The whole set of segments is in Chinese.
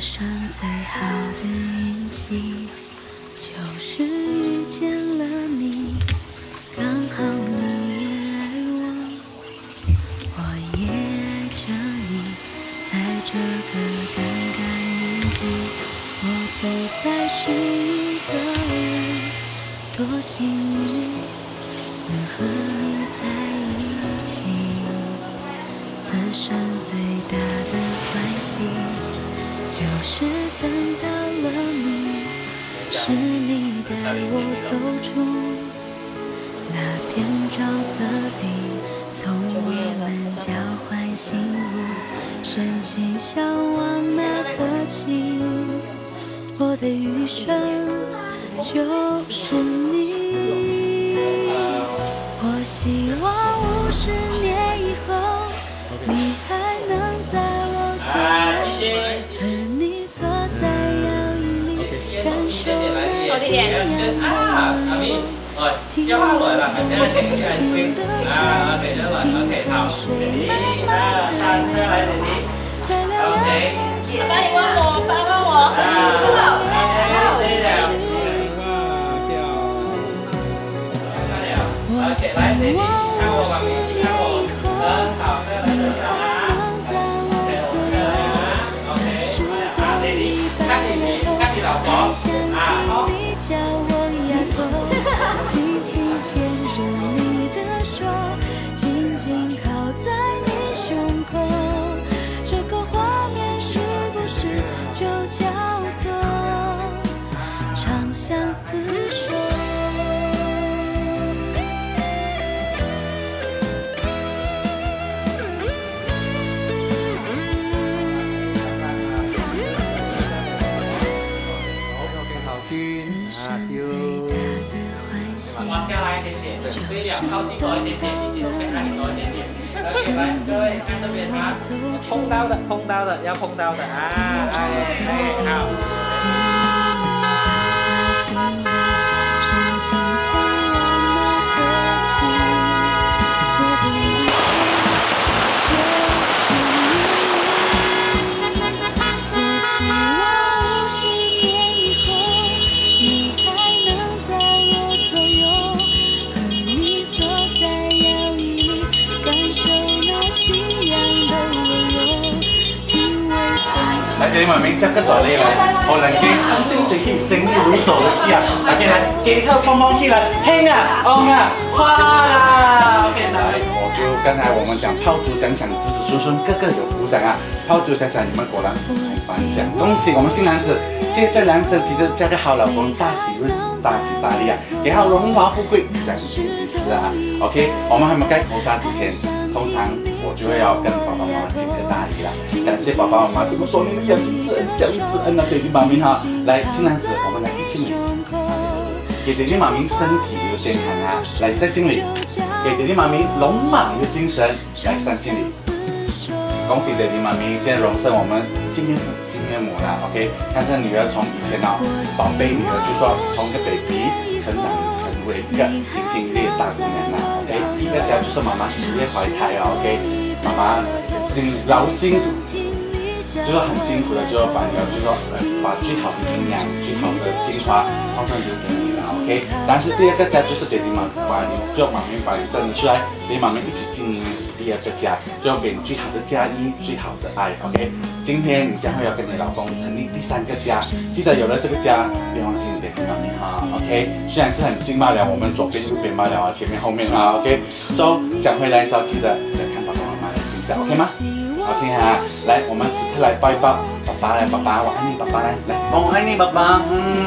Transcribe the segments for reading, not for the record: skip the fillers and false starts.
生最好的运气就是遇见了你，刚好你也爱我，我也爱着你。在这个尴尬年纪，我不再是一个人，多幸运能和你在一起。此生最大的欢喜，就是等到了你，是你带我走出那片沼泽地，从我们交换信物，深情相望那刻起，我的余生就是你。我希望50年以后，你还能在我左右，和你坐在摇椅里，感受那夕阳的温柔。听我的心声的唱，听河水慢慢流淌，在聊聊天间爸，你帮我，爸帮我。 我希望50年以后，你还能在我左右，但是当你白了头，还想听你叫我丫头，轻轻牵着你的手，紧紧靠在你胸口，这个画面是不是就叫做长相厮守？ 往下来一点点，对了，靠近多一点点，鼻子被按多一点点。OK， 来，各位看这边啊，碰到的，要碰到的啊，好。 嚟你明明執得在你嚟，我能記星最熱勝啲會做嘅啊！嗱，見嚟幾口碰碰起來，輕啊，昂啊，花啊 ！OK， 來，我就剛才我們講炮竹響響，子子孫孫個個有福享啊！炮竹響響，你們果然同凡響，恭喜我們新郎子，接這兩者記得嫁個好老公，大喜日子，大吉大利啊！給好榮華富貴，享盡一世啊 ！OK， 我們還沒蓋頭紗之前，通常我就會要跟爸爸媽媽敬個大禮啦，感謝爸爸媽媽這麼多年的養育之恩、教育之恩啊，爹地媽咪哈！來，新郎子，我們來一敬禮，給爹地媽咪身體有健康啊！來再敬禮，給爹地媽咪龍馬有精神，來三敬禮，恭喜爹地媽咪今天榮升我們新岳父、新岳母啦 ！OK， 看這女兒從以前啊，寶貝女兒就說從一個 baby 成長成為一個亭亭玉立的大姑娘啦 ！OK， 第一個家就是媽媽10月懷胎啊 ！OK， 媽媽勞心。就是很辛苦的，就把你要，就是說把最好的營養、最好的精華，通常留給你了 ，OK。但是第二個家就是爹地媽把你，就媽咪把你生了出來，爹地媽咪一起經營第二個家，就要給你最好的家衣、最好的愛 ，OK。今天你將會要跟你老公成立第三個家，記得有了這個家，別忘記你爹地媽咪哈 ，OK。雖然是很近罷了，我們左邊右邊罷了啊，前面後面啊 ，OK。So 講回來，記得要看爸爸媽媽的形象 ，OK 嗎？ OK 哈，來，我們此刻來抱一抱爸爸，來，爸爸，我愛你，爸爸，來，我愛你，爸爸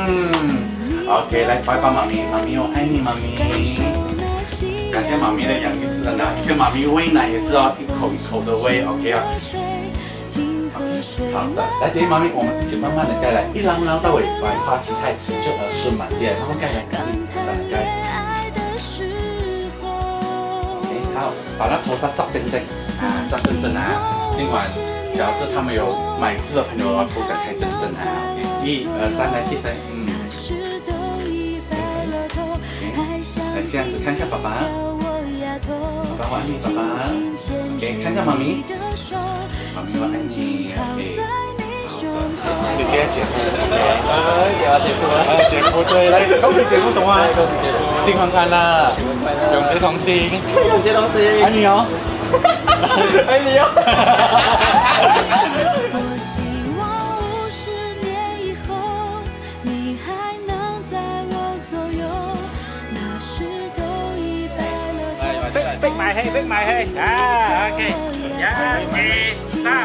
，OK， 來抱一抱媽咪，媽咪，我愛你，媽咪。感謝媽咪的養育之恩啊，以前媽咪餵奶也是哦，一口一口的餵 ，OK 啊。好的，來，爹地媽咪，我們一起慢慢的蓋來，一撈撈到尾，百花齊開，就兒孫滿地，然後蓋來蓋去，三蓋。OK， 好，把那頭紗執正正，啊，執正正啊。 今晚，假如是他們有買字的朋友啊，頭展開真正啊 ！1、2、3，來第三，來，這樣子看一下爸爸，爸爸我愛你，爸爸，OK， 看一下媽咪，媽咪我愛你 ，OK， 好的。 你姐姐夫， 姐夫啊， 姐夫对，来恭喜姐夫同啊，新婚快乐，永结同心， 永结同心， 爱你哦， 爱你哦。 我希望50年以后，你还能在我左右，那时都已白了头。 逼埋氣，逼埋氣，啊 ，OK， 1、2、3。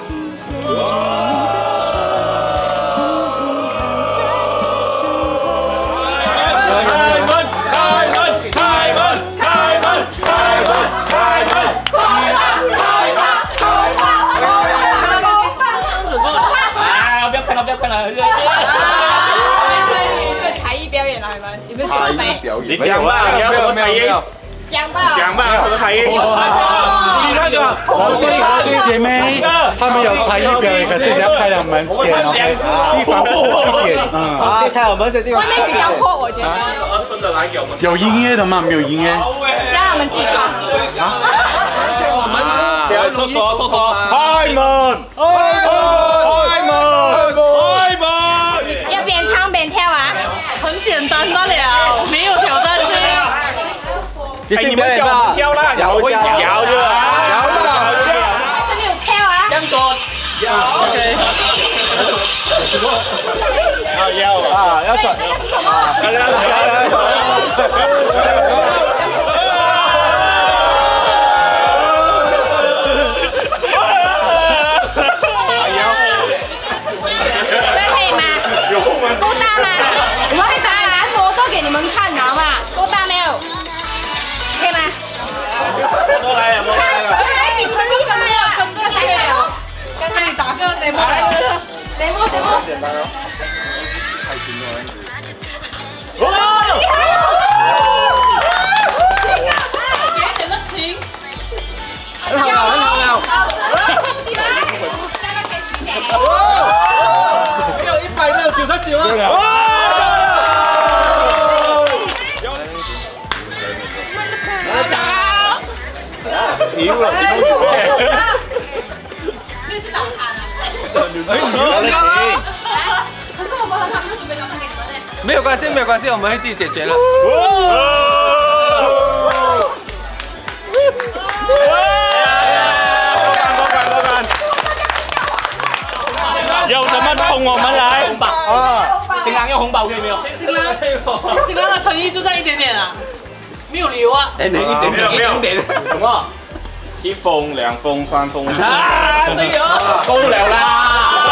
才艺表演了，你们怎么没？ 你讲吧，你要什么才艺？ 讲吧， 讲吧，什么才艺？ 你看吧，我对姐妹，他们有才艺表演，可是你要开两门先 ，OK， 地方阔一点， 好，开我们这地方。 外面比较阔，我觉得。 有音乐的吗？没有音乐。 让他们自己唱。 我们厕所，厕所。 开门，开门。 要边唱边跳啊？ 很简单罢了，没有挑战性。 哎，你们叫我们跳啦，摇一下，摇着，摇着， 还是没有跳啊？ 这样做，OK。啊，摇啊，要转。 这可以吗？够大吗？我们会拿模都给你们看，好吗？够大没有？可以吗？ 过来，过来。 还比春丽粉没有，跟这个来了。刚才你打个 demo。 简单哦。哇！ 给点热情。 很好，很好。没有100，没有99了。哇！赢了！ 这是早餐啊。可是我们很好，没有准备早餐给你们呢。 没有关系，没有关系，我们会自己解决了。有什么冲我们来？红包啊！新郎要红包可以没有？ 新郎的诚意就在一点点啊，没有留啊。 哎，你一点点，一点点，什么？1封、2封、3封。啊，对哦，夠了啦！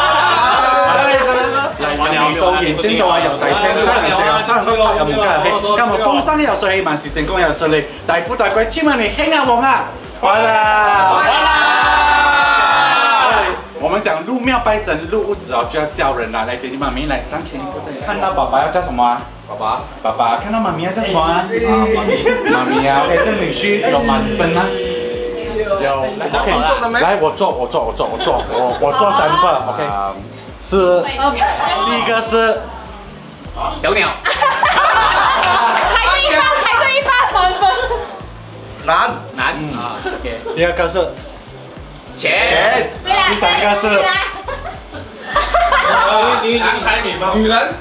嚟到原先到話由第聽，得人成日生人都拍又唔夠人氣，今日風生又順氣，萬事成功又順利，大富大貴，千萬年興啊旺啊！完啦！我們講入廟拜神入屋子哦，就要叫人啦，來給你媽咪來張前一步，看到爸爸要叫什麼啊？爸爸，看到媽咪要叫什麼啊？媽咪啊 ，OK， 這女婿有滿分啊。有 ，OK， 來我做3個 ，OK， 是，第一個是小鳥， 猜对一半，满分。 男啊 ，OK， 第二個是錢， 对啦， 第三個是男才女貌，女人，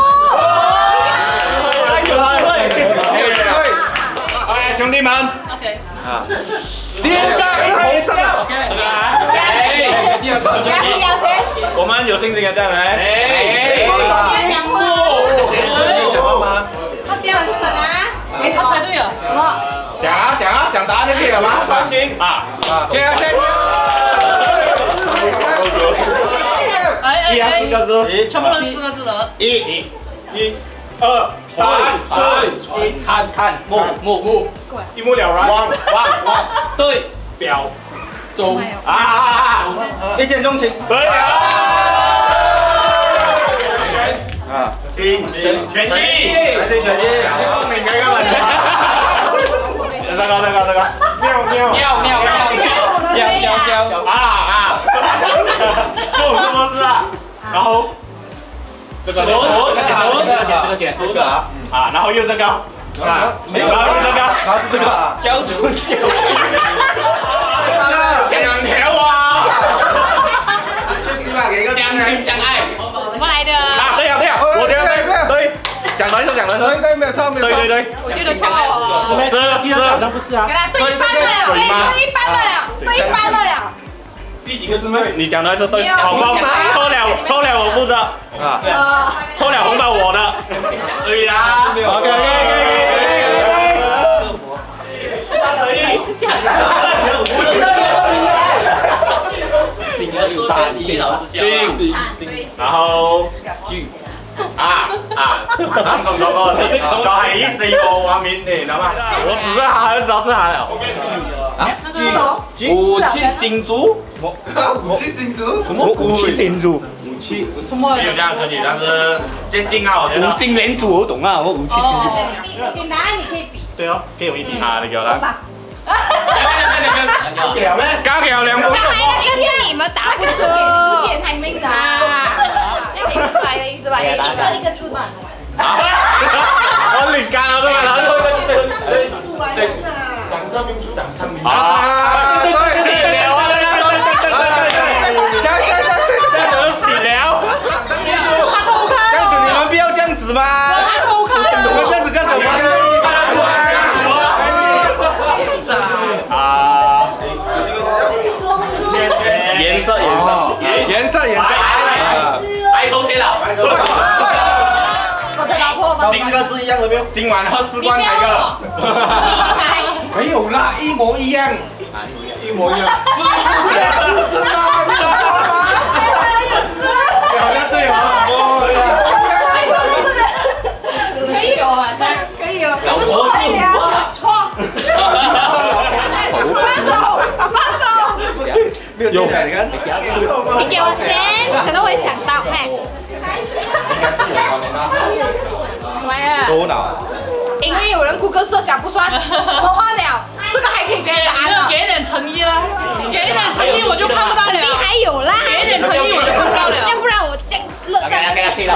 哎，兄弟們 OK。 啊，第二個是紅色的 ，OK， 第二個，我們有信心嘅，這樣嚟， 講話嗎？不要出聲啊！ 没他猜对了，什么？ 講答案就可以了嗎？傳情啊，給下先。4個字， 全部都4個字的。 1、2、3、4、看目，一目了然。望，對，表，中啊，一見鍾情。對啊。全意，聰明嘅問題。這個，喵啊！做什麼事啊？然後這個啊，然後又這個啊，然後又這個，然後是這個交出去，2條啊，相親相愛。 的是对，没有错，没有错。 对， 我觉得超好了。 是第二个好像不是啊。 给他对一半的了，对一半的了，对一半的了。 第几个是妹？你讲的是对，红包抽了我负责啊，抽了红包我的，对啦。OK， 是这样。 然後當中嗰個就係呢4個畫面，你諗下，我只是他兒子，是他了。武器新族， 武器新族， 什麼武器新族？武器沒有這樣成語，但是接近啊，我覺得。 五星連族我懂啊，我武器新族。 你答案你可以比。 對哦，可以用一比啊，你給我啦。高橋兩分。 那還有一個是你們答不出，時間還沒到。那個意思吧，一個出嘛。 我連間我都買啦。掌上明珠。啊！對，閒聊啊！這樣就閒聊。這樣子你們不要這樣子嗎？你們這樣子我們。顏色，白頭先了。 我的老婆， 四個字一樣了沒有？ 今晚喝4罐哪個？ 沒有啦，一模一樣。一模一樣。是嗎？好像對哦。 可以有啊，可以有。 老婆是錯。放手。 有，你看。 你給我先，可能會想到，嘿。什麼呀？ 頭腦。 因為有人Google設想不算，我換了，這個還可以別人答案了。 給點誠意啦，給點誠意我就看不到了。 你還有啦， 給點誠意我就看不到了。 要不然我這樂在。 給他可以了。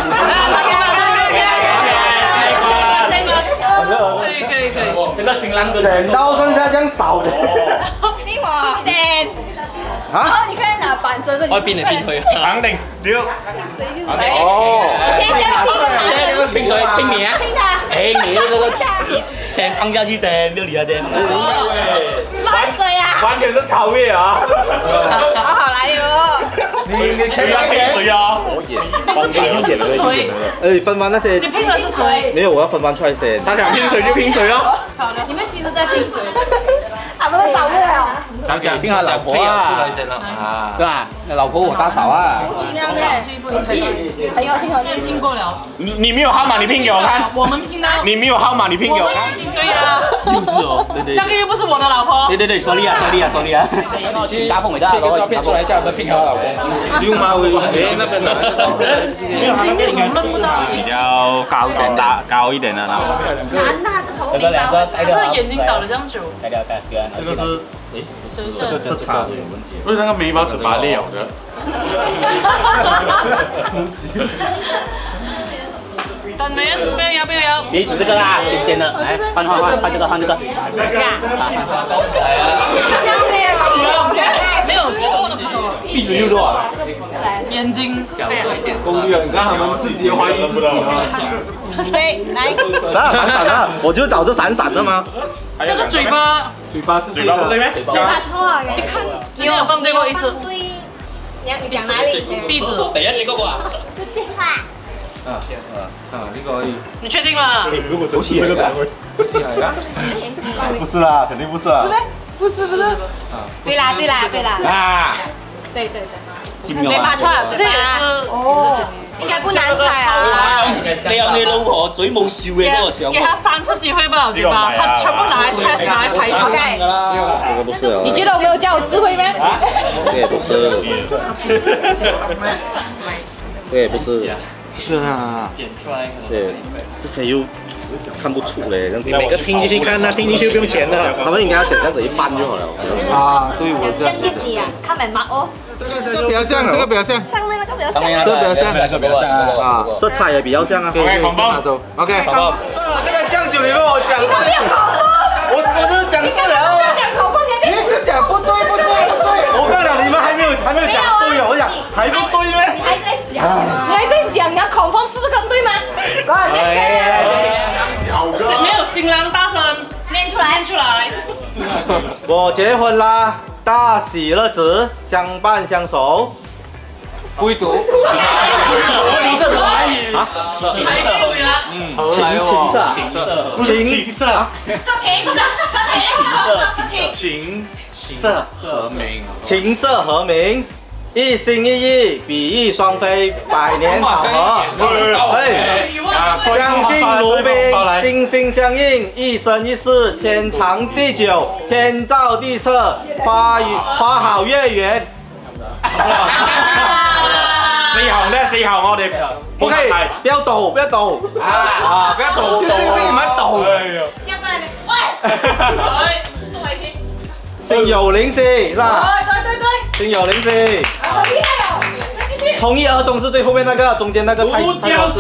可以。 這個新郎哥剪刀剩下這樣少的。 給我點。 啊？ 你看哪板真的？ 我邊嚟邊去？肯定丟。 哦。 先拼個答案。 拼誰？拼你啊？ 拼他。 拼你這個先放下去先，沒有理他先。 亂水啊！ 完全是超越啊！ 好來喲。 你前面誰啊？ 是誰？ 分完那些。 你拼的是誰？ 沒有，我要分完出來先。 他想拼誰就拼誰哦。 好的，你們其實在拼誰？ 他們都找不了。 他想拼他老婆啊。 對吧？老婆我大嫂啊。 盡量的，筆記很有心有力。 拼過了。 你沒有號碼，你拼給我看。 我們拼到。 你沒有號碼，你拼給我看。 已經對了。 又是哦，對。 那個又不是我的老婆。 對，說利啊。打捧回家，拍個照片出來，叫我們拼他老婆。不用嗎？那邊今天我們認不到。 比較高一點的，然後。 難呐，這頭沒高。 可是眼睛長得這麼久。 這個是。 是差的有問題，不是那個眉毛只拔裂了的。 但沒有要。 鼻子這個啦，尖的，來換這個。 這樣沒有錯的時候。 鼻子又弱。 眼睛。 功力，你看他們自己也懷疑自己嗎？ 對，來。 閃閃的，我就找這閃閃的嗎？ 那個嘴巴是嘴巴不對咩？ 嘴巴錯了，你看， 只有放對過一次。 對，你講哪裡？ 鼻子。 第一隻嗰個啊。 就這個。 呢個可以。 你確定嗎？ 不是這個單位，不是啊？不是啦，肯定不是啦。 不是。對啦。 啊。 對。 嘴巴錯了，這也是。 哦。應該不難猜啊！ 你有你老婆嘴冇笑嘅嗰個相。 給他3次機會吧，對吧？他全部拿來 test 拿來排除。 OK。 這個不是啊。 你覺得我沒有教我智慧咩？ 這也不是。這也不是。對啊。剪出來。對，這些又看不出嘞，這樣子。 每個拼進去看，那拼進去不用錢的。 他們應該要剪這樣子一半就好了。 啊，對，我這樣。 像你啊，看滿碼哦。 這個比較像，這個比較像。 上面那個比較像。 這個比較像啊， 色彩也比較像啊。 對，恐怖。OK，好。 這個醬酒你跟我講。我就是講是了。你一直講不對。我剛講你們還沒有講對哦，我講還不對咩？ 你還在想，你要confirm試試看對嗎？ 新郎大声念出来，念出来。 我结婚啦，大喜日子，相伴相守。 不会读。 情色华语啊？情色。 情色和鸣， 情色和鸣，一心一意，比翼双飞，百年好合。对，相敬如宾，心心相印，一生一世，天长地久，天造地设，花好月圆。 四行咧，四行我哋不可以，不要抖，不要抖啊！不要抖，就是因为你们抖。 要不然你喂，是我听。 心有灵犀，是吧？ 对。 心有灵犀。 好厉害哦！那继续。 从一而终是最后面那个，中间那个太高字了。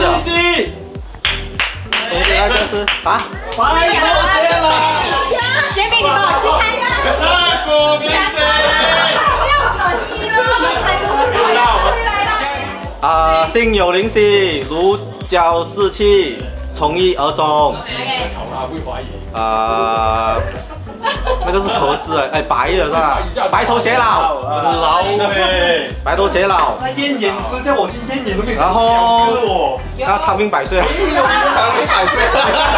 中间那个是啊。 白头偕老。杰明，你帮我去看看。 大国民生。 没有诚意了，太可惜了。 啊，心有灵犀，如胶似漆，从一而终。啊，那个是何字哎，白的是吧？白头偕老， 老哎， 白头偕老。 那燕燕师叫我去燕燕都没有。 然后，那长命百岁。 长命百岁。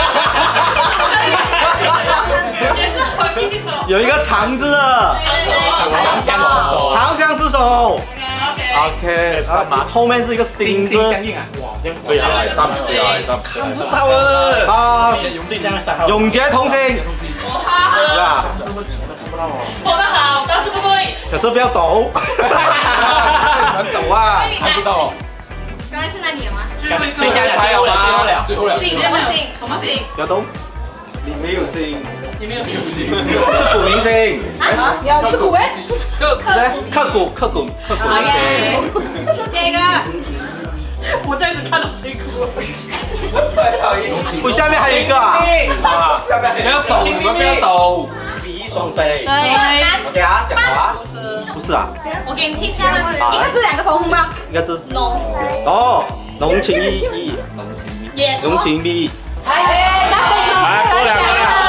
也是合意的。 有一个长字的。长相厮守。OK， 后面是一个心字。 相应啊！哇，这样最好来上，最好来上。 看不到了。啊，永结同心。是吧？ 说得好，但是不对。 可是不要抖。 很抖啊！ 看不到。 刚才是那里吗？ 最下了，最后了，最后了。 姓什么姓？什么姓？ 不要动。 你没有心， 你没有信心。刻骨铭心。 啊？要吃苦哎？ 刻骨铭心。 是这个。 我这样子看到谁哭？ 我下面还有一个啊！ 不要抖，你们不要抖。 比翼双飞。 对。 我给他讲话。不是啊。 我给你听下来，一个字两个头红包。 一个字。 浓。 哦，浓情蜜意。浓情蜜意。 哎，那过两个了。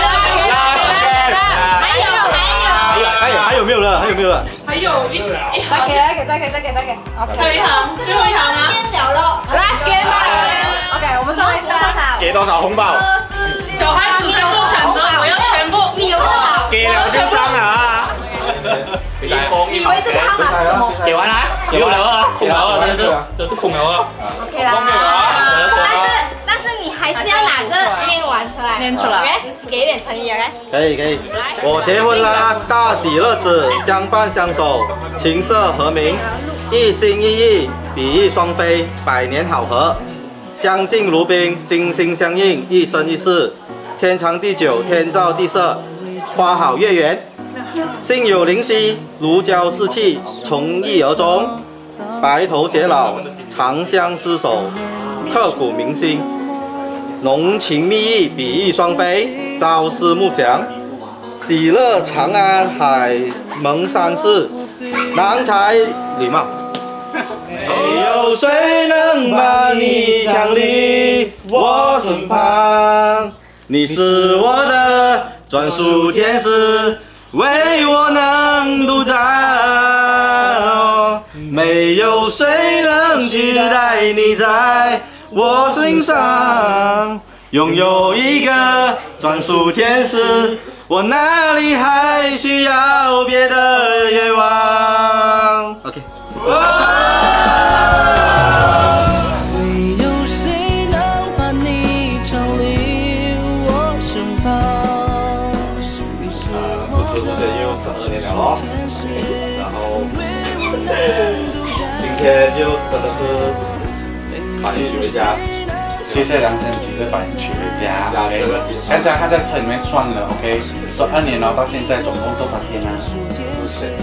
还有没有了？还有没有了？ 还有一再给。 最后一行，最后一行吗？ 了了 ，Last game。OK， 我们说给多少红包？ 小孩子才做选择，我要全部。 你有多少？ 给了就上了啊！ 你以为这个号码是什么？ 给完了，给完了，空了，这是空了啊。 OK 啦。但是你还是要拿着念完出来。 念出来。 OK， 给一点诚意 ，OK。 可以。我结婚啦，大喜日子，相伴相守，情色和鸣，一心一意，比翼双飞，百年好合，相敬如宾，心心相印，一生一世，天长地久，天造地设，花好月圆，心有灵犀，如胶似漆，从一而终，白头偕老，长相厮守，刻骨铭心。 浓情蜜意，比翼双飞，朝思暮想，喜乐长安，海盟山寺，郎才女貌。没有谁能把你抢离我身旁，你是我的专属天使，唯我能独占。没有谁能取代你在。 我心上拥有一个专属天使，我哪里还需要别的愿望 ？OK。没有谁能把你抢离我身旁。付出这也有12年了哦，然后今天就真的是。 把你娶回家， 谢谢梁生几个把你娶回家。OK， 刚才他在车里面算了 ，OK， 12年了，到现在总共多少天呢？10天。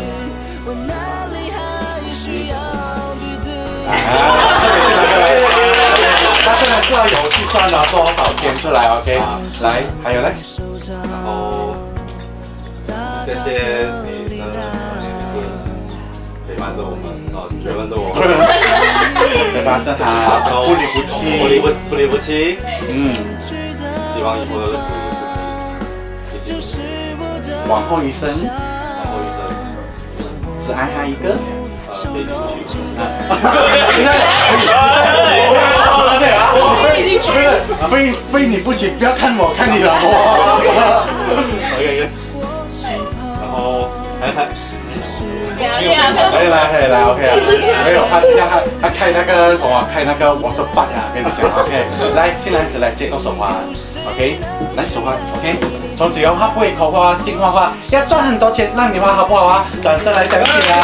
他真的是要有计算了多少天出来 ，OK， 来，还有嘞。 然后谢谢你这12年陪伴着我们，陪伴着我。 陪伴着他，不离不弃， 不离不弃。 嗯， 希望以后的日子谢谢。 往后余生， 往后余生， 只爱他一个。 可以进去。 非你不娶，不要看我，看你老婆。 OK， 然后还。 可以来 ，OK 啊，没有他开那个什么，开那个 water park 啊，跟你讲 ，OK， 来新男子来接个手环 ，OK， 来手环 ，OK， 从此以后他不会口花心花花，要赚很多钱让你花好不好啊？掌声来响起来！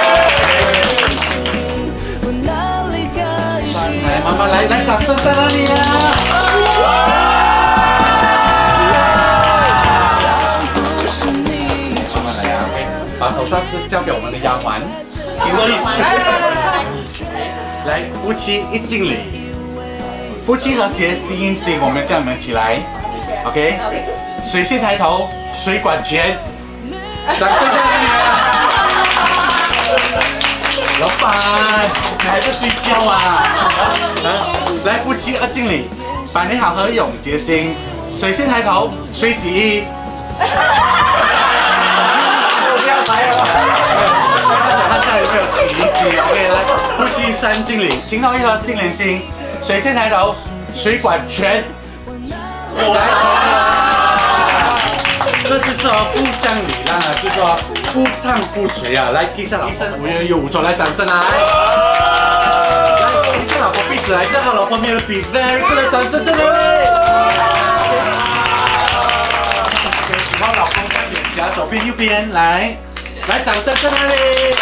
来，慢慢来，掌声在哪里啊？把头上交给我们的丫鬟，来，夫妻一敬礼，夫妻和谐，心印心，我们叫你们起来 ，OK， 谁先抬头，谁管钱，掌声在哪里啊？老板，你还在睡觉啊？来，夫妻二敬礼，百年好合，永结心，谁先抬头，谁洗衣。来了，他家里面有洗衣机 ，OK， 来，夫妻三敬礼，情投意合，心连心，谁先抬头，谁管全。来，这就是互相礼让啊，就是说互唱互随啊。来，递上老婆，无缘有无错，来掌声啊！来，递上老婆壁纸来，正好老婆没有笔 ，very good 的掌声在哪里？然后老公看脸颊，左边右边来。来，掌声在哪里？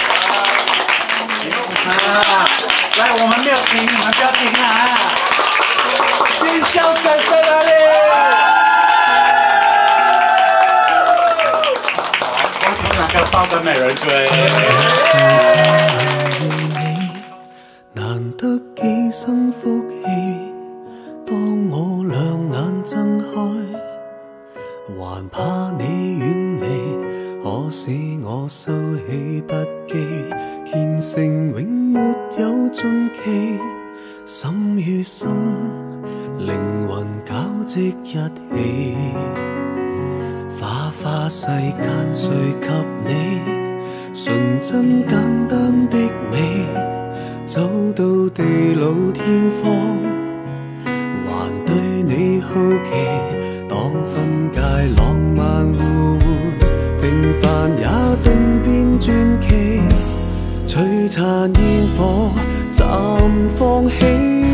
来，我们没有停，你们不要停啊！尖叫声在哪里？恭喜哪个抱个美人归？ 難得幾生福氣，當我兩眼睜開，還怕你遠離。可使我收起不羈，虔誠永沒有盡期，心與心靈魂交織一起，花花世間誰及你，純真簡單的美，走到地老天荒，還對你好奇，當分界浪漫互換。平凡也頓變傳奇，璀璨煙火暫放棄。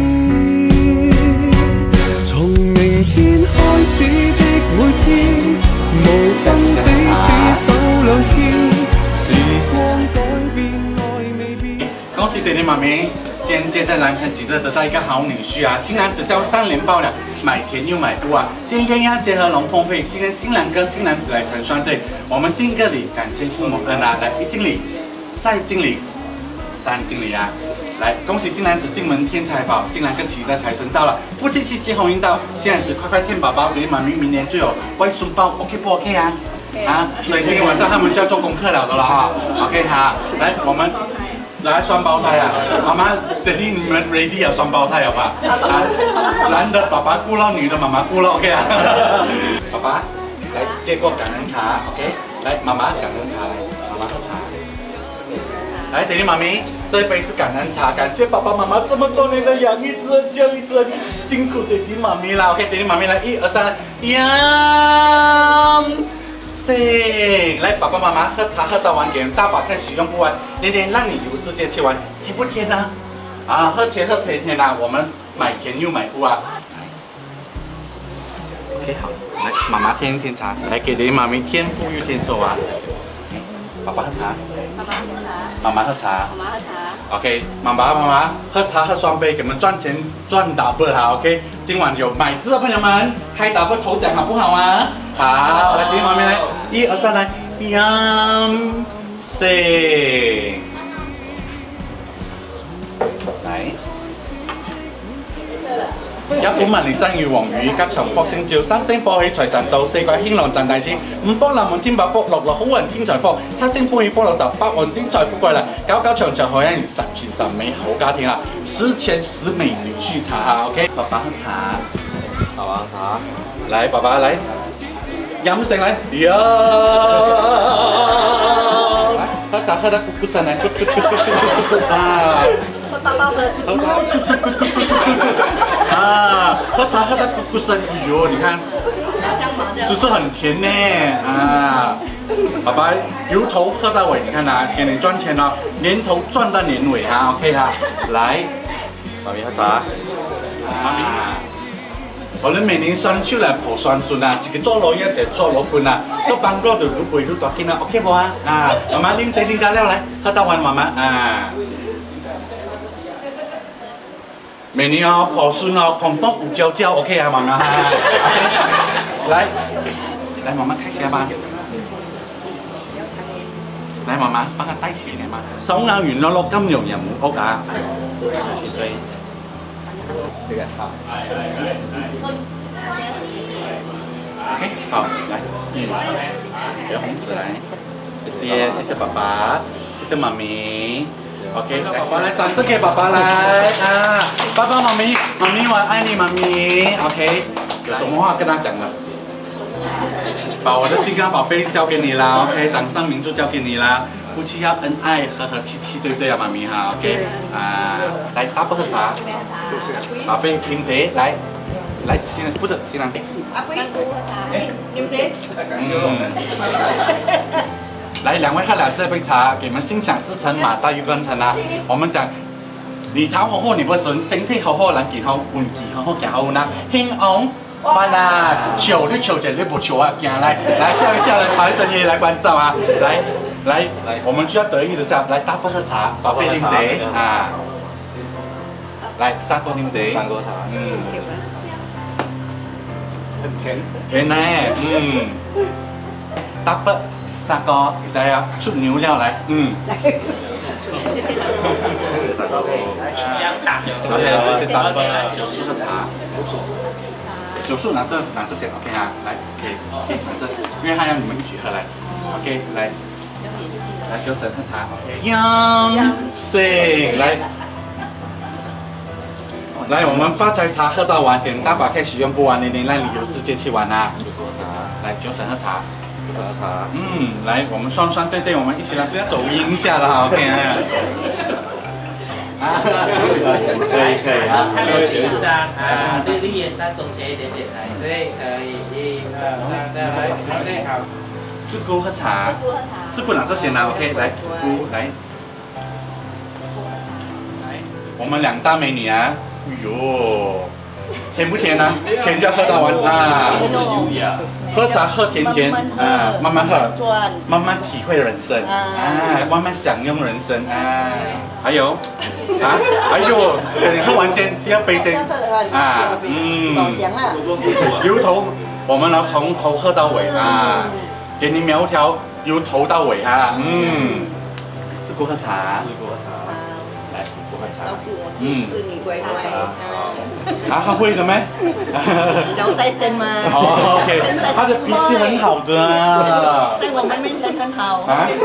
從明天開始的每天，無分彼此手兩牽，時光改變愛未變。 恭喜爹地媽咪，今天在南城極樂得到一個好女婿啊！新男子叫3連爆了。买田又买屋啊！今天鸳鸯结合龙凤配，今天新郎跟新男子来成双对，我们敬个礼，感谢父母恩啊！来，一敬礼，再敬礼，3敬礼啊！来，恭喜新男子进门添财宝，新郎跟喜的财神到了，夫妻七结红运到，新男子快快添宝宝，给妈咪明年就有外孙抱 ，OK 不 OK 啊？啊，所以今天晚上他们就要做功课了的了哈 ，OK 哈，来我们。来双胞胎啊！妈妈，这里你们 ready 啊，双胞胎好吧？啊，男的爸爸顾了，女的妈妈顾了 ，OK 啊？爸爸，来接过感恩茶 ，OK？ 来，妈妈感恩茶，来，妈妈喝茶。来，爹地妈咪，这一杯是感恩茶，感谢爸爸妈妈这么多年的养育之恩、教育之恩，辛苦爹地妈咪啦 ，OK？ 爹地妈咪来，1、2、3，呀！来，爸爸妈妈喝茶喝到完，给人大把看使用不完，天天让你游世界去玩，甜不甜啊？啊，喝钱喝甜甜啊！我们买田又买屋啊。OK， 好，来，妈妈添茶，来给爹妈咪添富裕添寿啊。爸爸喝茶，爸爸喝茶，妈妈喝茶，妈妈喝茶。OK， 妈妈喝茶喝双杯，给我们赚钱赚 double 哈 OK。今晚有买字的朋友们，开 double 头奖好不好啊？好，来，爹妈咪来，1、2、3，来，Yang Sing， 來。一本萬年生與黃魚，吉祥福星照，3星報喜財神到，4季興隆賺大錢，5方臨門添百福，6好運天財福，7星歡喜福樂壽，8運天財富貴啦，9長長好姻緣，10全10美好家庭啦，10全10美女婿茶哈 ，OK， 爸爸喝茶， 爸爸喝茶。 来，爸爸来，飲聲嚟，呀！喝茶喝得咕咕聲嚟，咕咕咕咕咕咕啊！ 大聲， 啊，喝茶喝得咕咕聲，哎呦，你看，是不是很甜呢？啊，爸爸由頭喝到尾，你看啊，給你賺錢了，年頭賺到年尾啊 ，OK 哈，來， 媽咪喝茶。 媽咪。我哋明年雙手嚟抱雙孫啊，一個做老爺，一個做老伴啊，做幫哥就愈陪愈大件啊 ，OK 無啊？啊，媽媽啉茶啉咖了嚟，喝到完媽媽啊。明年哦，抱孫哦，空中有嬌嬌 ，OK 啊，媽媽。來，來媽媽開始吧。來媽媽，幫我帶錢嚟嘛。手咬完落金融人屋啊。这个好。OK， 好，来，给红纸来，谢谢爸爸，谢谢妈咪。OK， 来，爸爸来，掌声给爸爸来啊！爸爸妈咪，妈咪我爱你，妈咪。OK， 有什么话跟他讲了？把我的心肝宝贝交给你啦 ，OK， 掌上明珠交给你啦。夫妻要恩爱，和和气气，对不对啊，妈咪哈 ？OK， 啊，来，大伯喝茶，谢谢。宝贝，啉茶，来，新人不是新郎爹。 阿貴，喝茶，飲茶。 来，两位喝了这杯茶，给你们心想事成，马到玉根成啊！我们讲，你头好好，你不顺，身體好好，人健康，運氣好好，行好運啊，興旺。翻啊！求你求着你不求啊！行来，笑一笑，来财神爺來關照啊！來，我們就要得意的笑，來大杯喝茶，寶貝啉茶啊！來三哥啉茶，很甜呢，大杯三哥，再要出牛料來， 香大謝謝大杯酒樹喝茶。酒树拿这些 ，OK 啊，来，可以拿这，因为他要你们一起喝来 ，OK， 来酒神喝茶 ，OK， 养生，来，我们发财茶喝到完，点大把 cash 用不完，你让你游世界去玩啊！来，酒神喝茶，来，我们双双对，我们一起来，现在走音一下了哈 ，OK 啊。可以啊， 延展啊，对，延展中间一点点来，对，可以，1、2、3，再来，OK， 好。 四姑喝茶，四姑拿这些呢 ，OK， 来，姑来，我们两大美女啊，哎呦，甜不甜呢？甜就喝到完啊，喝茶喝甜啊，慢慢喝，慢慢体会人生啊，慢慢享用人生啊。还有，等你喝完先，第二杯先啊，由头，我们要从头喝到尾啊，给你苗条，由头到尾哈，四姑喝茶，来，不喝茶， 祝你乖乖。 啊，他会的咩？ 交代声吗？ 哦 ，OK， 他的脾气很好的啊。 在我们面前很好。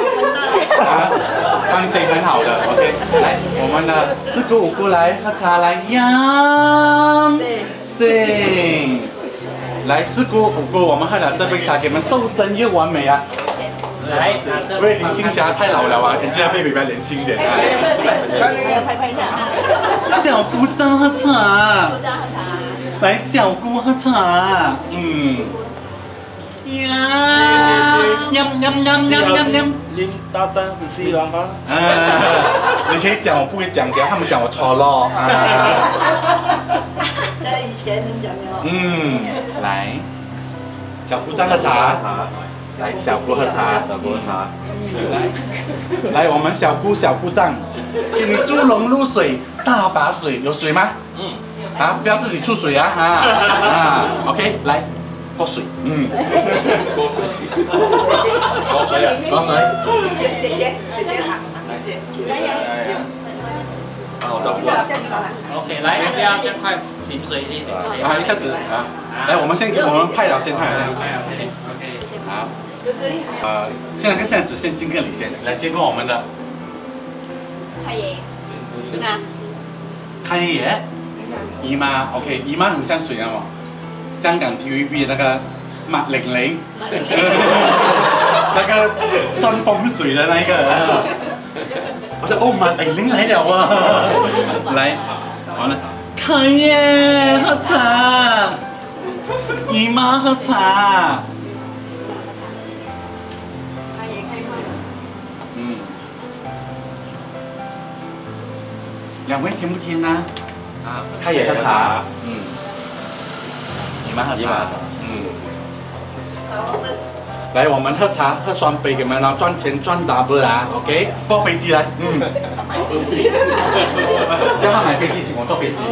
当心很好的 ，OK。来，我们的四姑五姑来喝茶来，养生。来，四姑五姑，我们喝了这杯茶，给你们瘦身又完美啊。 来， 因为林青霞太老了啊，人家贝比比较年轻一点。 拍一下。 小姑丈喝茶。来，小姑喝茶。 林大大不是人吗？ 你可以讲，我不会讲，他们讲我错了。 那以前能讲的。 来，小姑丈喝茶。来，小姑喝茶，来，我们小姑丈，给你猪笼入水，大把水，有水吗？不要自己出水啊，OK， 来，过水，过水， 姐姐， 我照顾OK， 来，不要这样快，醒水先。 一下子啊，来，我们先给我们派了先。好，现在跟现在只先敬个礼先，来接过我们的太爷，姨妈， 开爷，姨妈 ，OK， 姨妈很像水那么， 香港 TVB 那个马玲玲，那个算风水的那一个。我说哦，马玲玲来了啊！来，完了，可以喝茶，姨妈喝茶。两位甜不甜呢？啊，他也喝茶。你们喝茶。来，我们喝茶，喝双杯，给你们然后赚钱赚 double 啊 ，OK？ 坐飞机来。叫他买飞机，请我坐飞机。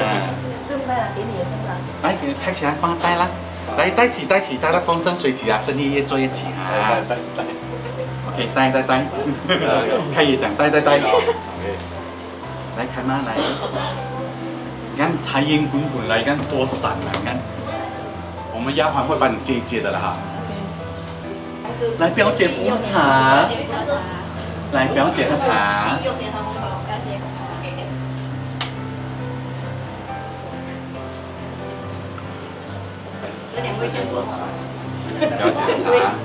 来，给你开起来，帮他带啦。来，带起，带到风生水起啊，生意越做越起啊。OK， 带。开业长，带。来开吗？来，你看财源滚滚来，你看多闪啊！你看，我们丫鬟会帮你接一接的啦哈。来，表姐喝茶。来，表姐喝茶。表姐喝茶。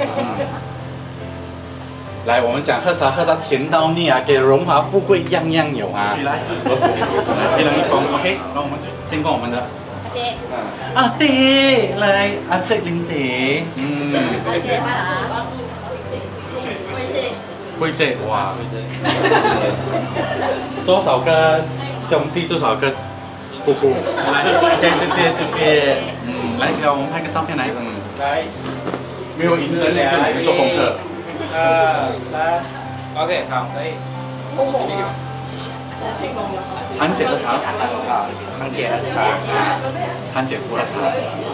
来，我们讲喝茶喝到甜到腻啊，给荣华富贵样样有啊！来，一人一封 ，OK。那我们就经过我们的阿姐，来，阿姐领茶，阿姐茶，贵姐，哇，多少个兄弟，多少个夫妇？来 ，OK， 谢谢，来，给我们拍个照片来，来，没有赢的那就来做功课。OK， 好，可以。谭姐的茶，谭姐的茶，谭姐夫的茶。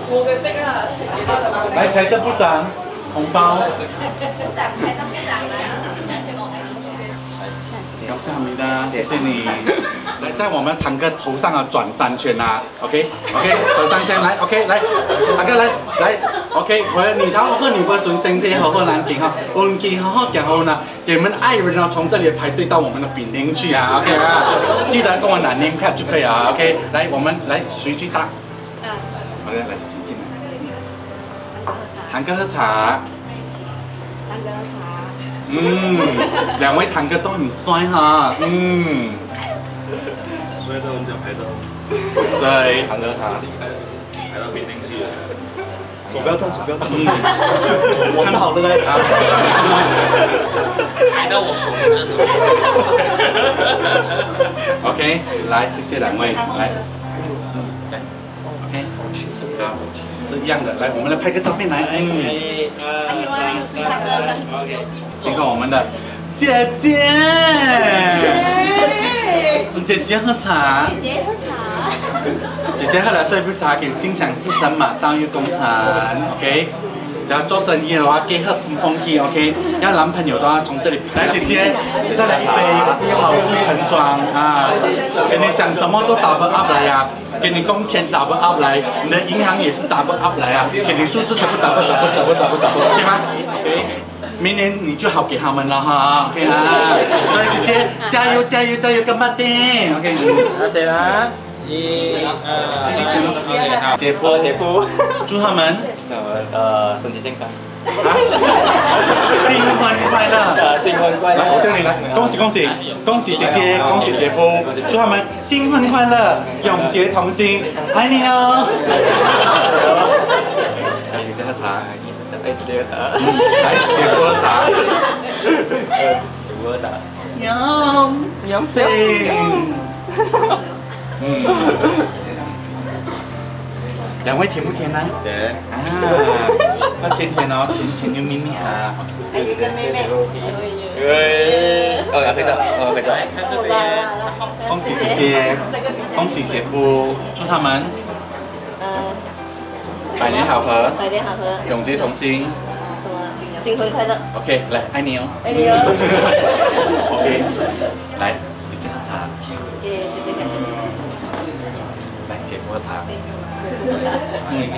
来，财政部长，红包。高兴你的，谢谢你。来，在我们堂哥头上啊转3圈啊 ，OK， 转3圈来 ，OK， 来，堂哥来 ，OK， 我你他好你不顺身体好难听哈，运气好讲好呢，给我们爱人啊从这里排队到我们的饼厅去啊 ，OK 啊，记得跟我拿 name card 就可以啊 ，OK， 来，我们来谁最大？OK， 来进来。堂哥喝茶。堂哥喝茶。两位堂哥都很帅哈， 所以在我们讲排到， 对， 堂哥茶排到饼厅去了， 手不要站，我是好的嘞， 排到我手真的。 OK， 来，谢谢两位，来 ，OK， 好，是一样的，来，我们来拍个照片来，先看我们的姐姐，姐姐喝茶，姐姐喝了这杯茶，给心想事成嘛，当月工程 ，OK。只要做生意的话，给喝风气 ，OK。要男朋友的话，从这里来，姐姐，再来一杯好事成双啊！给你想什么都 double up 来呀，给你工钱 double up 来，你的银行也是 double up 来啊，给你数字全部 double， 对吗 ？OK。明年你就好给他们了哈 ，OK 啊！所以姐姐加油，干巴爹 ，OK。 那谁啦？1、2、3，姐夫，祝他们身体健康。新婚快乐！新婚快乐！来，我叫你来，恭喜姐姐，恭喜姐夫，祝他们新婚快乐，永结同心，爱你哦！来，姐姐喝茶。来，姐夫喝茶。姐夫喝茶。饮性。两位甜不甜呢？甜啊，要甜甜哦，甜又咪咪啊。还有一个妹妹。可以的，恭喜姐姐，恭喜姐夫，祝他们百年好合，永结同心。新婚快乐。OK， 来，爱你哦。爱你哦。OK， 来，姐姐喝茶。姐姐喝。来，姐夫喝茶。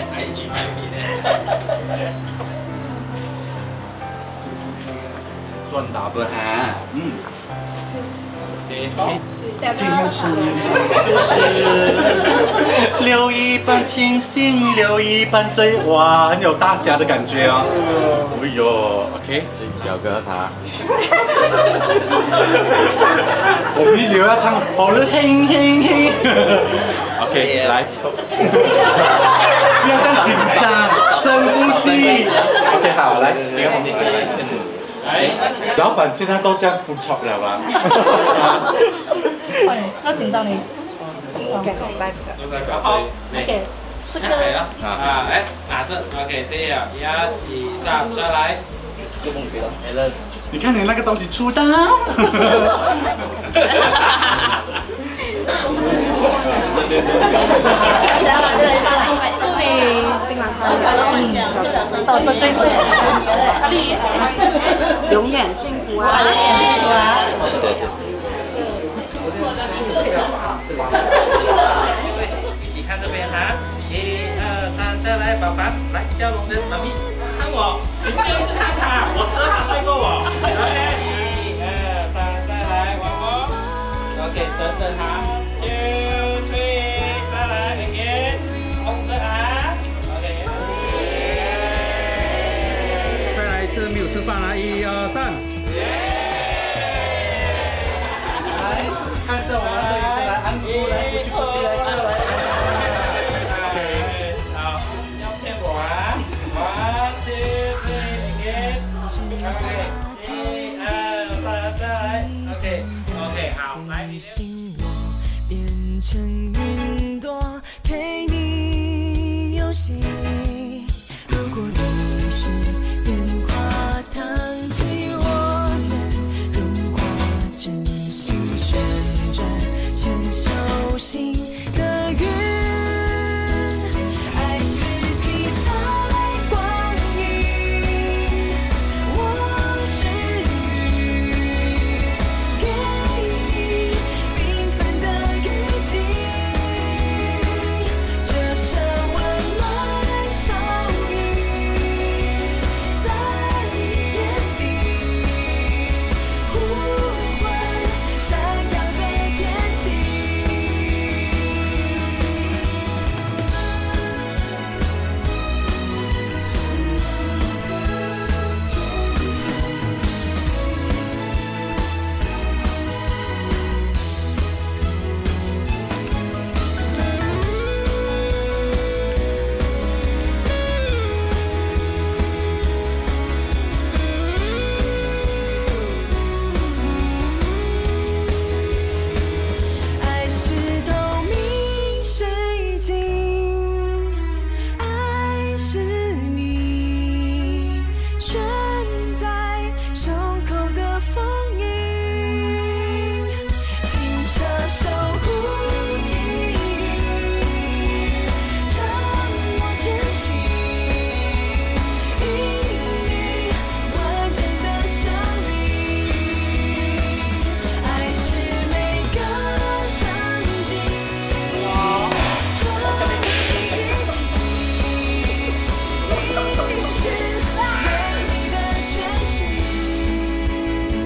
祝個人答啦嚇。就是留一半清醒，留一半醉，哇，很有大侠的感覺哦。哎呦 ，OK， 表哥茶。 我們留要唱好了，嘿嘿嘿。OK， 來，不要這樣緊張，深呼吸。OK， 好，來，給我。老闆現在都這樣付出了啦。 要紧到你。OK， 来这个。好。OK， 这个。 哎，拿着 ，OK， 这样，1、2、3，再来。 你看你那个东西出道。 祝你新郎快乐，到生最最，永远幸福啊！永远幸福啊！ 谢谢。 一起看这边哈，1、2、3，再来，爸爸，来，笑容的妈咪，看我，你不要一直看他，我知道他帅过我。OK， 1、2、3，再来，1 more。OK， 等等他，2、3，再来 again， 红着啊。OK。再来一次，没有吃饭啊，1、2、3。 看着我们这一次来安抚来，不去来， 好，要骗我啊！1、2、3 again，OK， 1、2、3，再来 ，OK， 好，来。 变成云朵陪你游行。如果你是棉花糖起，我愿融化真心，旋转成手心的云。爱是七彩光影，我是雨，给你缤纷的雨季。这声温暖相遇在眼底，呼唤闪耀的天气。爱是透明水晶，爱是你悬在胸口的风印，清澈守护记忆，让我坚信，因你完整的生命。爱是每个曾经和你一起，你是唯一的诠释。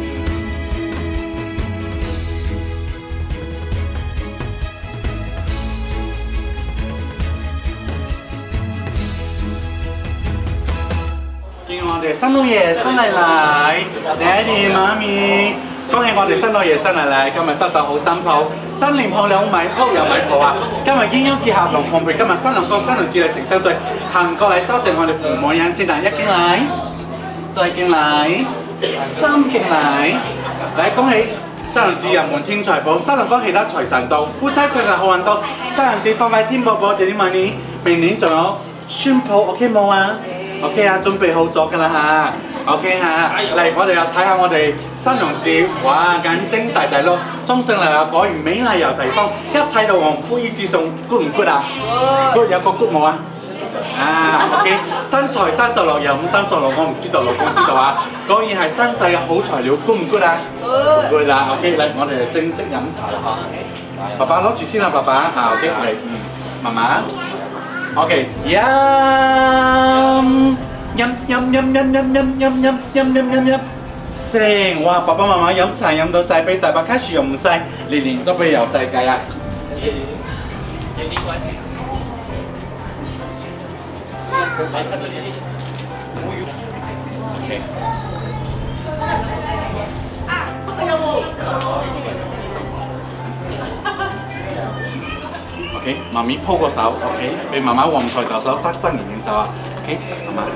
見我哋新老爺新嚟嚟，爹哋媽咪，恭喜我哋新老爺新嚟嚟，今日得到好新抱，新年抱兩米，屋有米抱啊！今日鴛鴦結合龍鳳配，今日新郎哥新娘子嚟成雙對，行過嚟多謝我哋父母恩先啊！一敬禮，再敬禮，三敬禮，嚟恭喜新娘子人滿天財寶，新郎哥喜得財神到，夫妻財神好運到，新娘子快快天寶寶，謝啲媽咪，明年仲有宣抱 OK 冇啊？OK 啊，準備好咗㗎啦嚇 ，OK 嚇，嚟我哋又睇下我哋新娘子，哇眼睛大大咯，中性嚟又果然美麗又地方，一睇到黃膚衣之送 good 唔 good 啊 ？good 有個 good 冇啊？啊 OK， 身材36又536，我唔知道老公知道啊，果然係新製嘅好材料 good 唔 good 啊 ？good 啦 ，OK 嚟我哋正式飲茶啦嚇，爸爸攞住先啦，爸爸嚇 OK 嚟，媽媽。OK， yum yum yum yum yum yum yum yum yum yum yum yum 聲，哇！爸爸媽媽飲茶飲到晒，俾大把 cash 用唔晒，年年都俾遊世界啊！OK， 媽咪鋪個手 ，OK， 俾媽媽旺財就手，得新年應手啊 ，OK， 媽媽。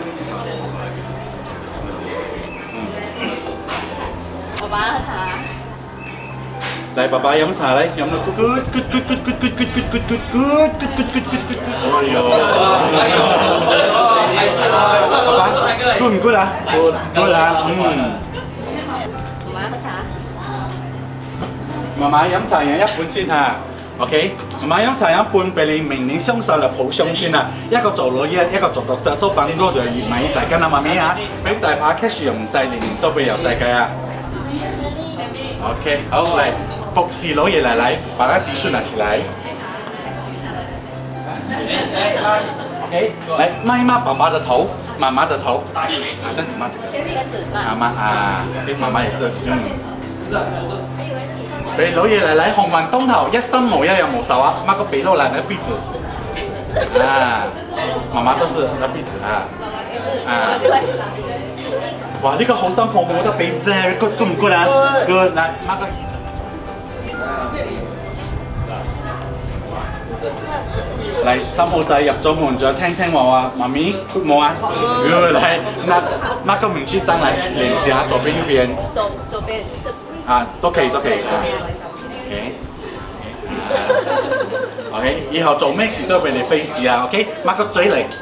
爸爸喝茶。 嚟，爸爸飲茶嚟，飲到 good。哎呦！爸爸 good 唔 good 啊 ？good 啊， 媽媽喝茶。 媽媽飲茶飲一半先嚇。OK， 媽媽飲茶飲半俾你明年雙手嚟抱雙孫啊！一個做老爺，一個做獨特，蘇品嗰度熱米大斤啊，媽咪啊！俾大把 cash 用唔晒，年年都俾遊世界啊 ！OK， 好嚟服侍老爺奶奶，把那底數拿起來。OK， 來抹一抹爸爸的頭，媽媽的頭，啊，這樣子抹這個。媽媽啊，OK， 媽媽也是，俾老爺奶奶鴻運當頭，一身無憂又無愁啊！抹個俾老奶奶鼻子，啊，媽媽都是那鼻子啊，啊，哇！呢個好心抱我覺得俾 very good 唔 good 啊 ？good， 嚟抹個耳。嚟三號仔入咗門，仲有聽話，媽咪 good 冇啊 ？good 嚟抹個明珠燈嚟，臉頰左邊右邊。左邊這。啊，都可以。OK， 以後做咩事都俾你 face 啊 ，OK， 抹個嘴嚟。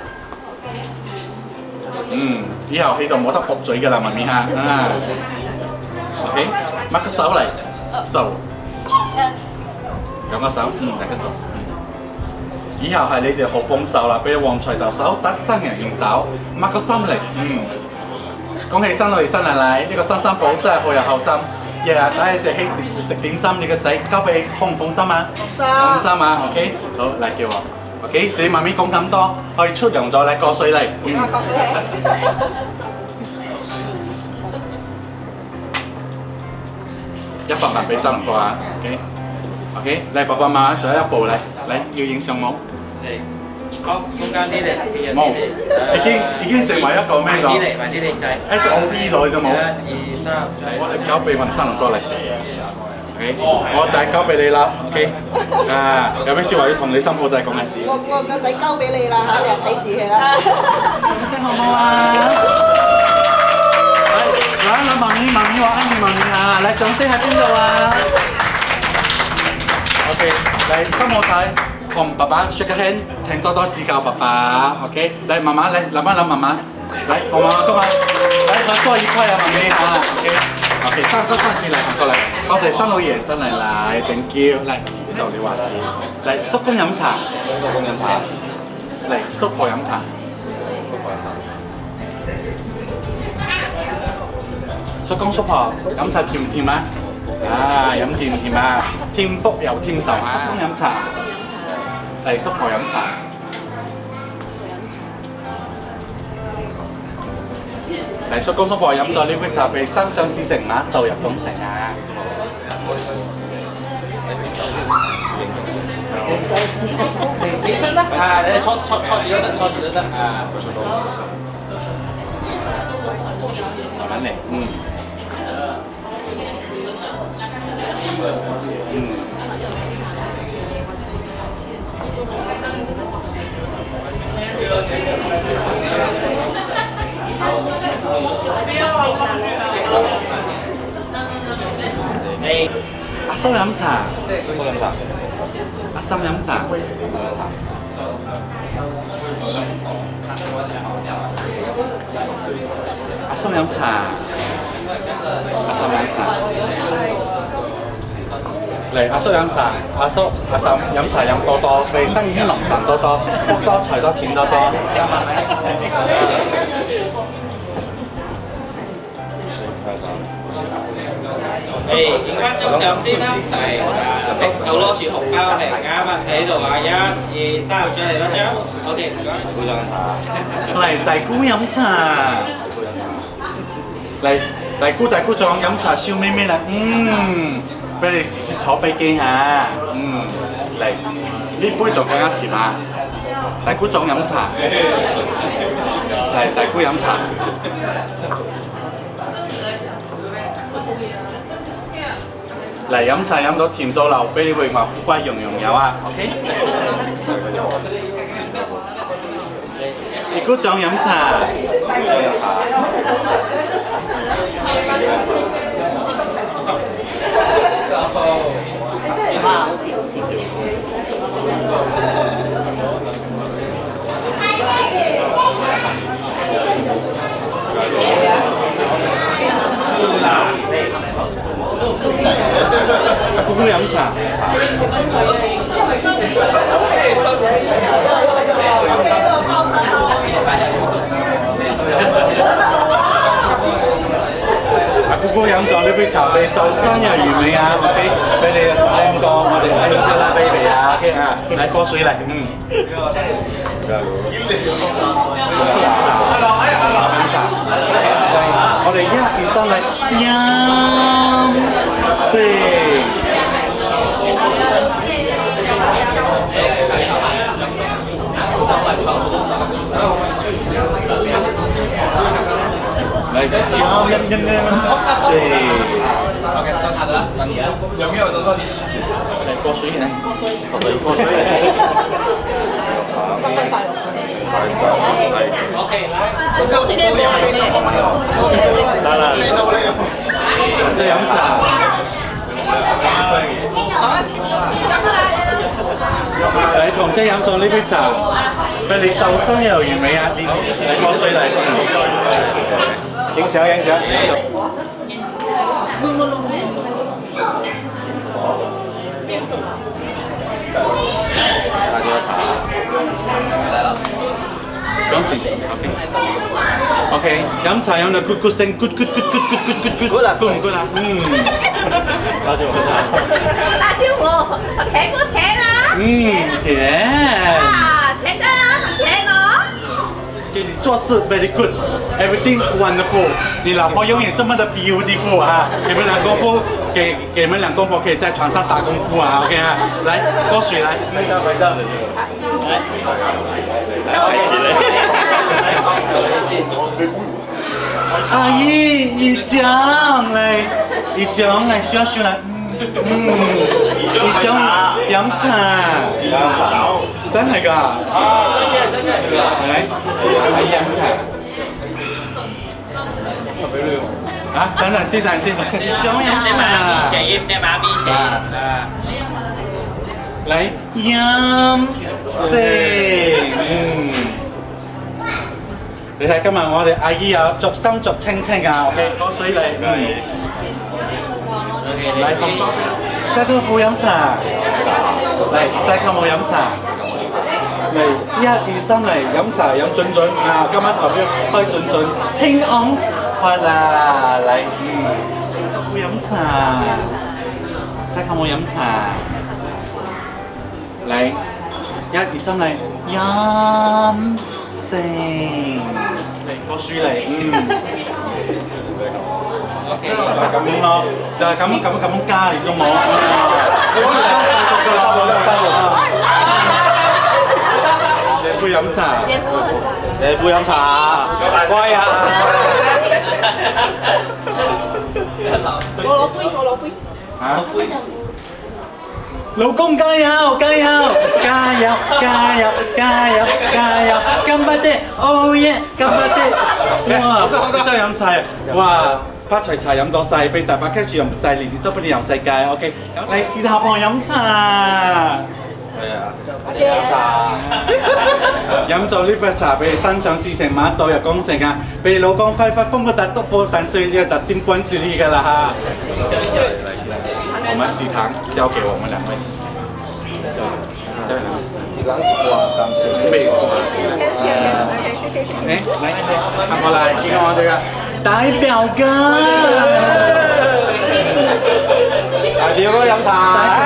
以後佢就冇得駁嘴㗎啦，媽咪嚇。啊 ，OK， 抹個手嚟，手。兩個手，兩個手。以後係你哋好幫手啦，俾旺財就手，得新人應手，抹個心嚟，恭喜新女新奶奶，呢個新生寶真係好有孝心，日日等你哋食點心，你個仔交俾你放唔放心啊？放心啊 ，OK， 好嚟叫我 ，OK， 你媽咪講咁多，可以出糧咗嚟過水嚟。過水嚟。100萬俾新郎哥啊 ，OK， 嚟爸爸媽媽仲有一步嚟要影相冇？ 好，中間啲嚟， 冇，已經成為一個咩咗？ 埋啲靚仔 SOP 咗啫冇。 1、2、3， 我交俾雲新郎過嚟。OK， 我仔交俾你啦。OK， 啊，有咩説話要同你新抱仔講嘅？ 我個仔交俾你啦嚇，你睇住佢啦。 聲好唔好啊？來，媽咪，我愛你，媽咪啊！來，掌聲喺邊度啊 ？OK， 嚟新抱仔。同爸爸 shake hand， 請多多指教爸爸。OK， 嚟媽媽，嚟諗一諗媽媽，嚟同媽媽今晚，嚟合作一塊啊，媽咪啊。OK， 三個上次嚟行過嚟，多謝新老爺新奶奶，thank you。嚟就你話事，嚟叔公飲茶，嚟叔婆飲茶，叔公叔婆飲茶甜唔甜啊？啊，飲甜唔甜啊？添福又添壽啊！叔公飲茶。嚟叔婆飲茶，嚟叔公叔婆飲咗呢杯茶，俾心想事成，馬到入東城啊！ 起身啦！啊，你坐住都得啊！ 慢慢嚟，阿叔飲茶，阿心飲茶，阿心飲茶，阿心飲茶。嚟，阿叔飲茶，阿嬸飲茶飲多多，俾生意龍賺多多，福多財多錢多多。 誒，影翻張相先啦，係就攞住紅包嚟啱啊，喺度啊，1、2、3，再嚟多張 ，OK，唔該。 嚟大姑飲茶。 嚟大姑丈飲茶笑眯眯啦，俾你試試坐飛機嚇，嚟呢杯仲更加甜啊！大姑丈飲茶，嚟大姑飲茶。嚟飲茶飲到甜到流，俾你榮華富貴樣樣有啊 ，OK？ 大姑丈飲茶。姑姑飲茶。姑姑飲咗呢杯茶，俾你瘦身又完美啊 ，OK？ 俾你靚過我哋Angelababy啊 ，OK 啊，嚟過水嚟，飲茶，我哋1、2、3嚟飲食。嚟飲，OK， 收塔啦，有沒有多少錢？嚟過水嘅，過水。OK， 來，即係飲茶。嚟同姐飲咗呢杯茶，俾你瘦身又完美啊！嚟過水嚟。影相。大家茶。講先 ，OK， 飲茶飲到 good 聲 ，good 啦 ，good 唔 good 啊？多謝我茶。 大跳舞，請我請啊！ 請。 啊，請得啦，請我。 给你做事 very good, everything wonderful。你老婆永远这么的 beautiful 啊！你们两公婆给你们两公婆可以在床上打功夫啊 ，OK 啊！来，过水来，回到。阿姨，一江嚟，需要嚟，一江飲茶，真係㗎，嚟，阿姨飲茶。啊，等陣先，一江飲茶。你媽咪錢。嚟飲食。你睇今日我哋阿姨有逐心逐清啊 ，OK， 攞水嚟，嚟咁多，西多婦飲茶，嚟西舅母飲茶，嚟1、2、3嚟飲茶飲準啊！今晚投票開準，興昂快啦！嚟，西多婦飲茶，西舅母飲茶，嚟1、2、3嚟飲。嚟個書嚟，就係咁樣咯，就係咁加嚟啫嘛。姐夫飲茶，乖啊！我攞杯。嚇？老公加油！乾杯！Oh yeah！乾杯！哇！真係飲晒！哇！發財茶飲到晒，俾大把 cash 用晒，年年都俾你遊世界 ，OK？ 嚟試下幫我飲茶。係啊，飲咗呢杯茶俾你身上試成晚到日講成啊，俾你老公揮揮風個大督貨，但係呢個特點關注你㗎啦嚇。我們食堂交給我們2位。來，看過來，見我哋嘅大表哥。大表哥飲茶。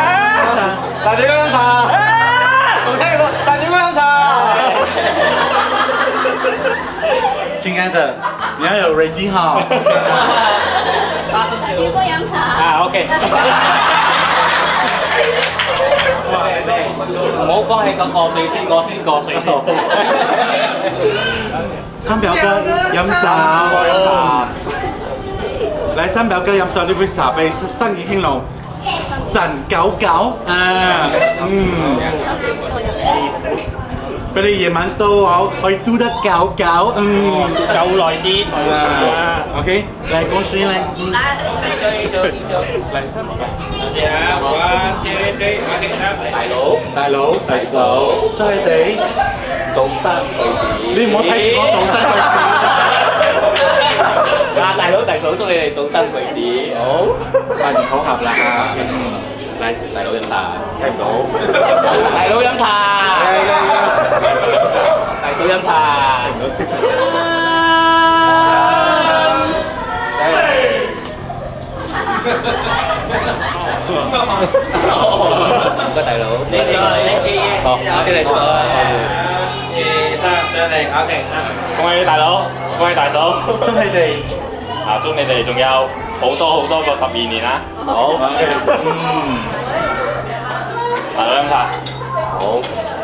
仲聽過大表哥飲茶。親愛的，你你要有 ready 哈。 别过洋茶。 啊 ，OK。哇，你哋唔好講起咁我水先，我先過水先。 三表哥飲酒。嚟，三表哥飲咗呢杯茶杯，生意興隆，陣99啊，俾你夜晚到我可以嘟得99，夠耐啲。 OK， 嚟講水嚟。嚟三表哥。大佬，大嫂，祝你哋早生貴子。你唔好睇住我早生貴子。 啊，大佬大嫂，祝你哋早生貴子。好， 拜年好合啦嚇。嚟， 大佬飲茶， 聽唔到。 大佬飲茶，大嫂飲茶。唔該大佬，你哋好，你哋坐。2、3，張力 ，OK。 恭喜大佬，恭喜大嫂， 祝你哋啊，祝你哋仲有好多個12年啦。 好 ，OK， 大佬飲茶。 好。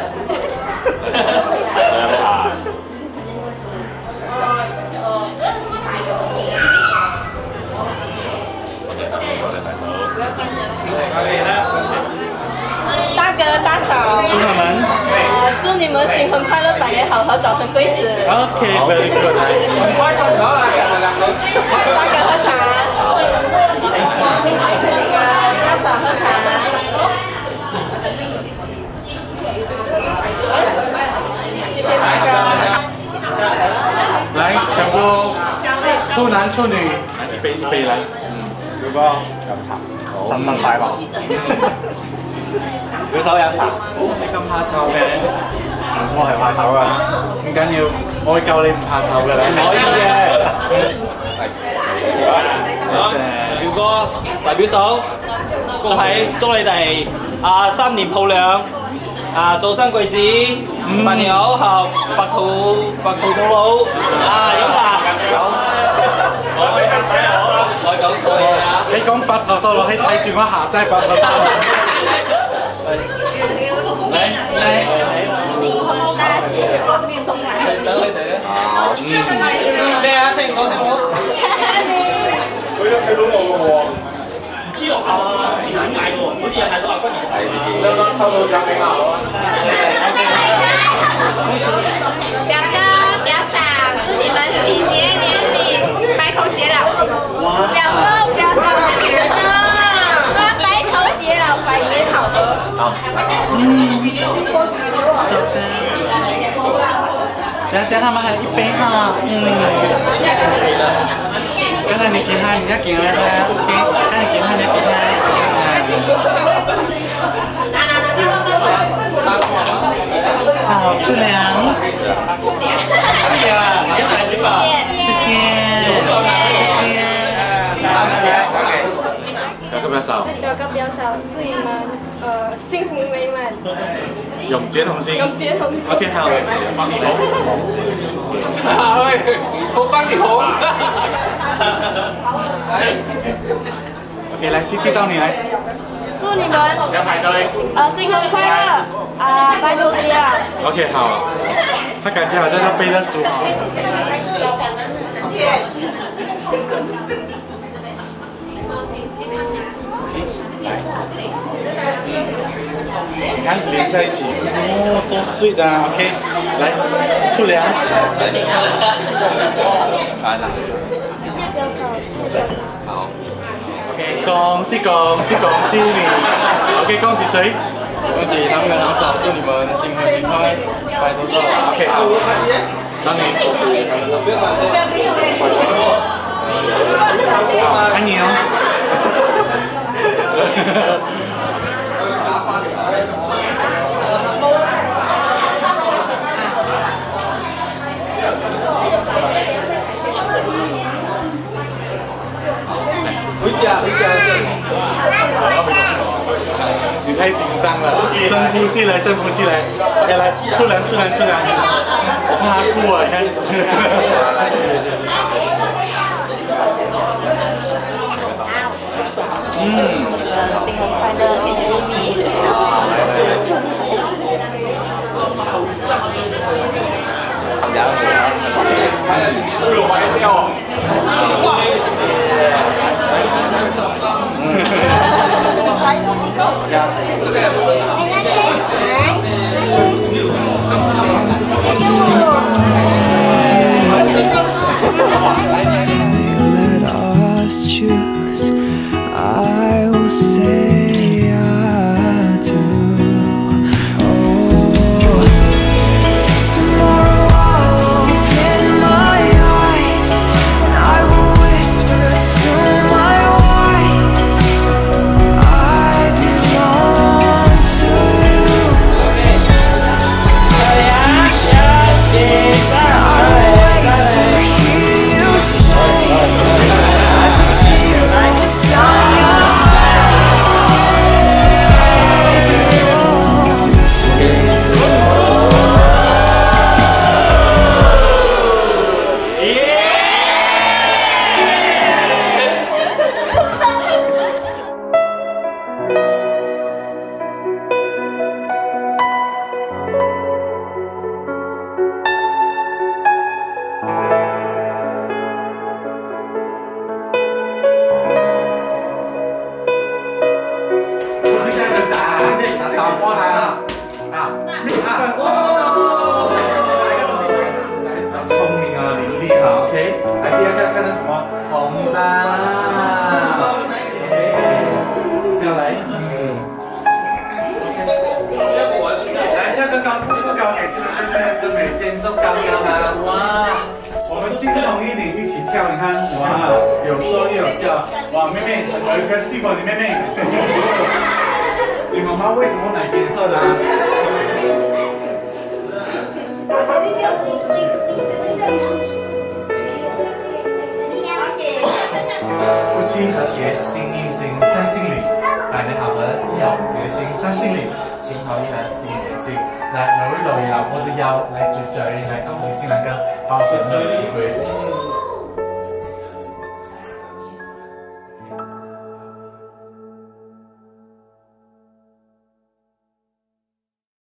大嫂飲茶。 大哥大嫂， 祝他们， 祝你们新婚快乐，百年好合，早生贵子。 OK，very good，来， 開心咗啦， 大哥喝茶，大嫂喝茶。谢谢大哥。 来，全部处男处女，一杯一杯来。 表哥飲茶，新婚快樂。表嫂飲茶。 你咁怕醜嘅？ 我係怕醜㗎。 唔緊要，我會教你唔怕醜㗎啦。 可以嘅。表哥為表嫂，祝你哋3年抱兩，早生貴子，百年好合，白兔到老，飲茶。我講錯嘢啊！ 你講白頭到老，你睇住我下低白頭到老。 新婚大喜，万变风来和你。 咩啊？聽唔到聽唔到？ 佢都睇到我喎。 唔知我點解喎？好似有太多阿君兒睇。 剛剛抽到獎俾我。 表哥表嫂，祝你們喜結連理，白頭偕老。表哥表嫂，白頭偕老，百年好合。 等下他們還有一杯哈，剛才你給他，你要給他，OK，剛才你給他，你要給他，好，出糧，謝謝。表哥表嫂， 表哥表嫂，祝你們幸福美滿， 永結同心。 永結同心。 OK， 好，幫你紅。 我幫你紅。 OK，來，弟弟到你來。 祝你們有排隊。 新婚快樂，白頭偕老。 OK， 好。他感覺好像他背着書。你看連在一起，哦，多sweet啊 ！OK， 來出糧。好。OK， 恭喜你。OK， 恭喜誰？ 恭喜他們兩嫂，祝你們新婚愉快，白頭到老。 OK， 好。當你。愛你哦。你太緊張了，深呼吸來，深呼吸來，來出糧，我怕他哭啊，你看。 新婚快乐，甜甜蜜蜜。 Let us choose. I will say I do. Oh, tomorrow I'll open my eyes and I will whisper to my wife, I belong to you. Steve， 你妹妹，你妈妈为什么买给你喝的？夫妻和谐，心意心，在心里，百年好合，有這個心新精靈，錢可以係心連線，嚟每路遊我都有，嚟絕對嚟恭喜新郎哥，包括你會。